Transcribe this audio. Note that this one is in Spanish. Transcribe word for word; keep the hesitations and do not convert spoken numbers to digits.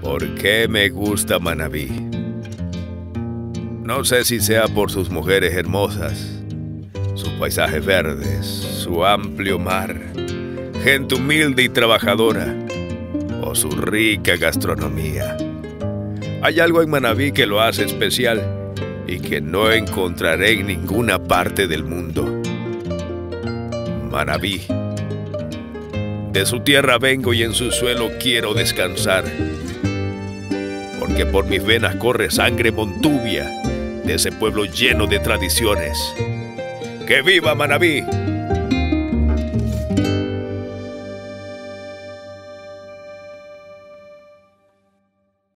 ¿Por qué me gusta Manabí? No sé si sea por sus mujeres hermosas, sus paisajes verdes, su amplio mar, gente humilde y trabajadora, o su rica gastronomía. Hay algo en Manabí que lo hace especial y que no encontraré en ninguna parte del mundo. Manabí. De su tierra vengo y en su suelo quiero descansar, porque por mis venas corre sangre montubia de ese pueblo lleno de tradiciones. ¡Que viva Manabí!